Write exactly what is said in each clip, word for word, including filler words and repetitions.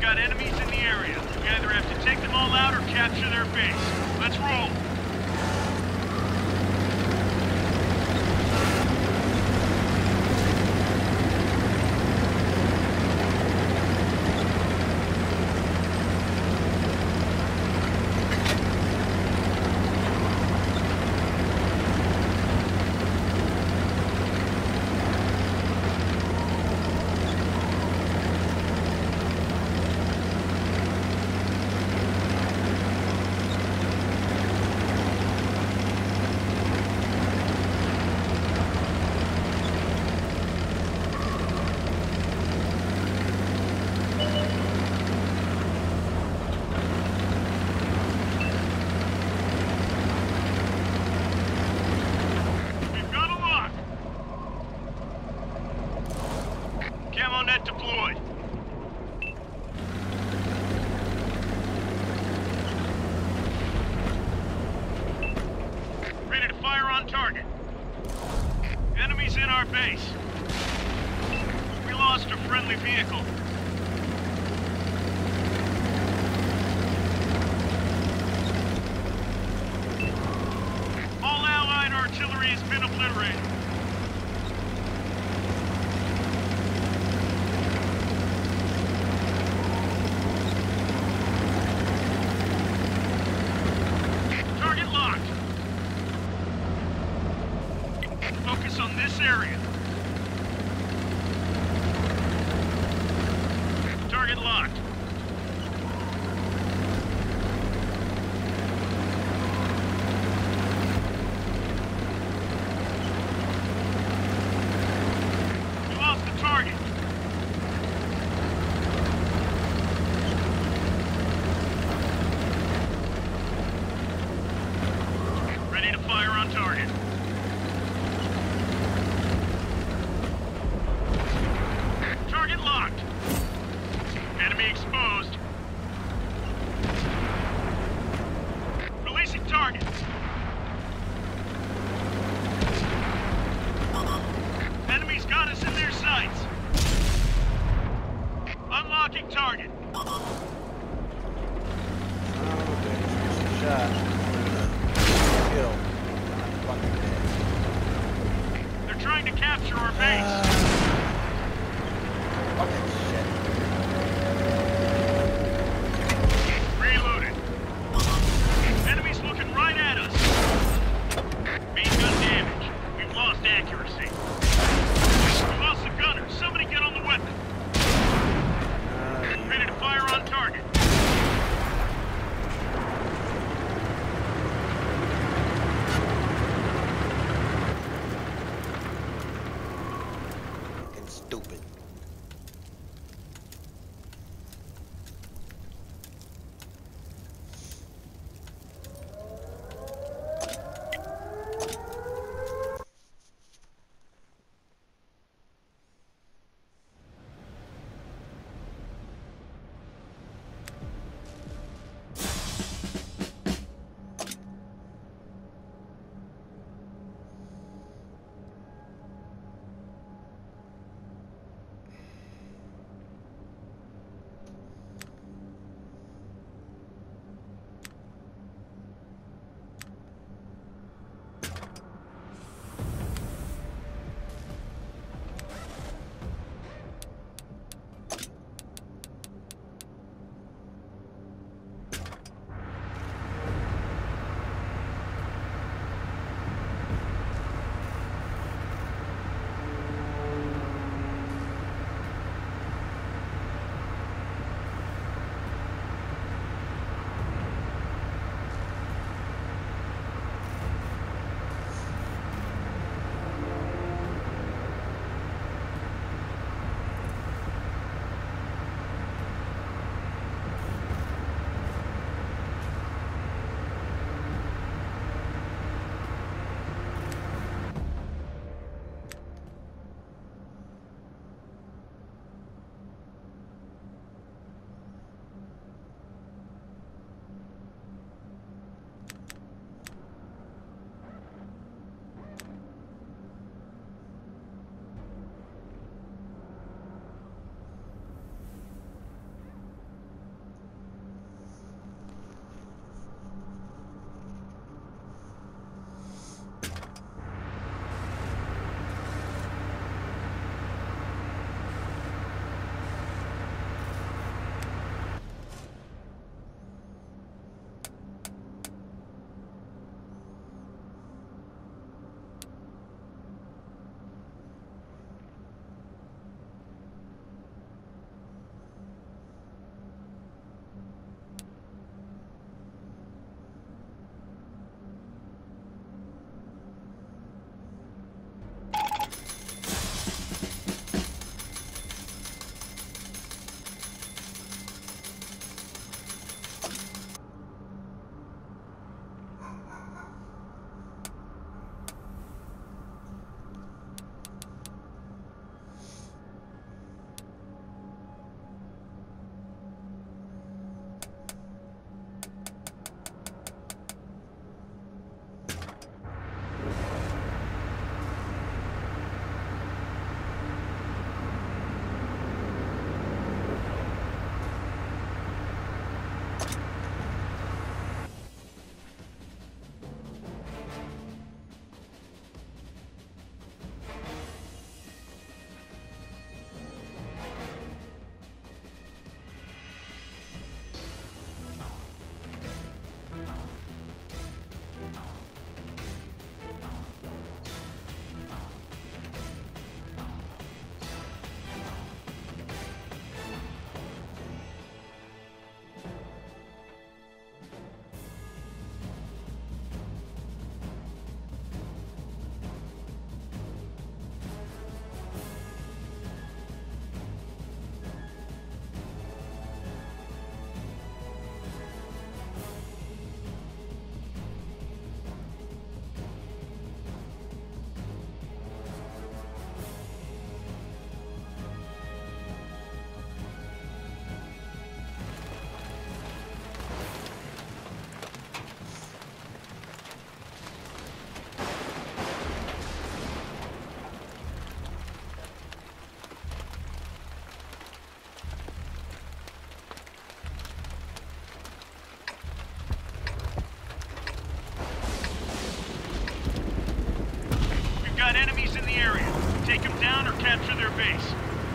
got enemies in the area. We either have to take them all out or capture their base. Let's roll. Camo net deployed. Ready to fire on target. Enemies in our base. We lost a friendly vehicle. All Allied artillery has been obliterated. Focus on this area. Target locked. We lost the target. Ready to fire on target. Target locked. Enemy exposed. Releasing target. Enemies got us in their sights. Unlocking target. Oh, okay. Just a shot. Kill. Fucking dead. They're trying to capture our base. Uh... Fucking shit. Reloaded. Enemies looking right at us. Main gun damage. We've lost accuracy. We lost the gunner. Somebody get on the weapon. Uh, Ready to fire on target. fucking stupid. got enemies in the area. Take them down or capture their base.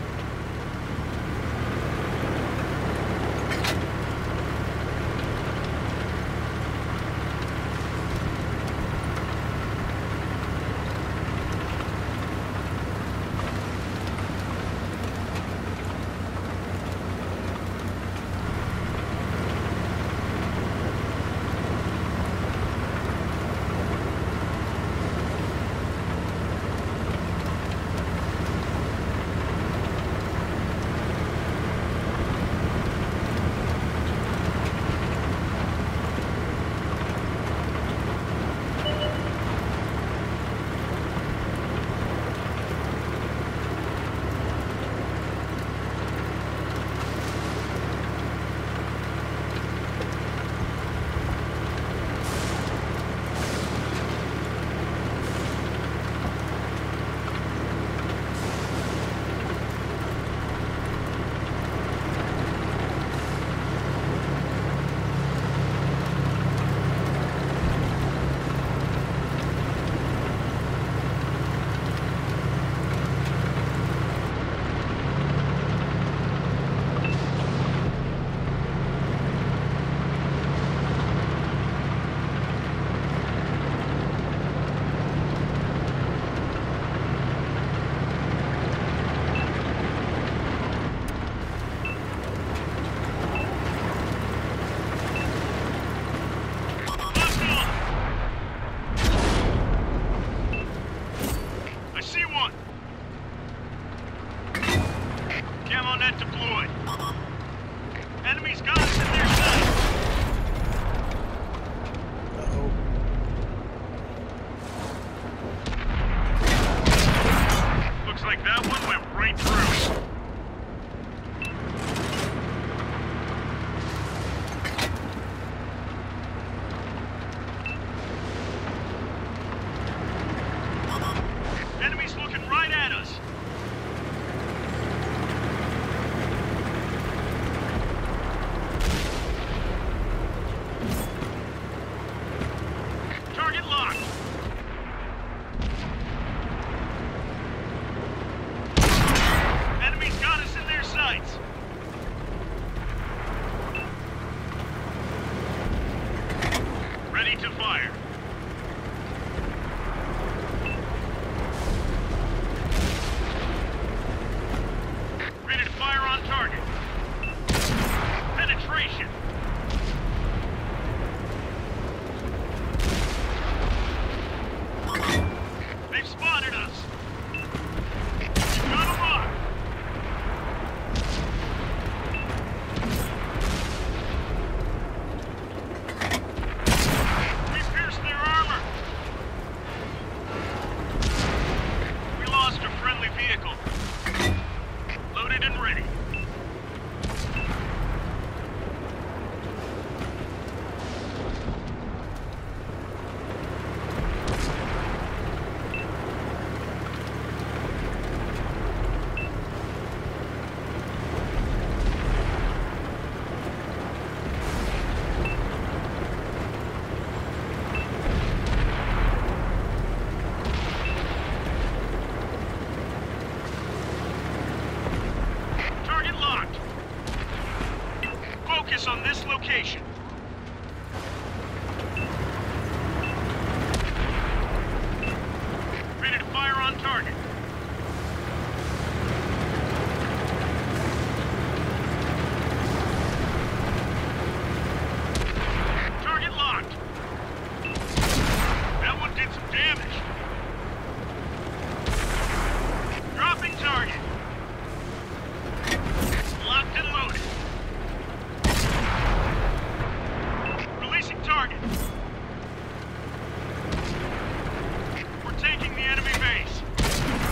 On this location. Ready to fire on target. Target locked. That one did some damage. Dropping target. Locked and loaded. Target. We're taking the enemy base.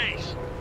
base.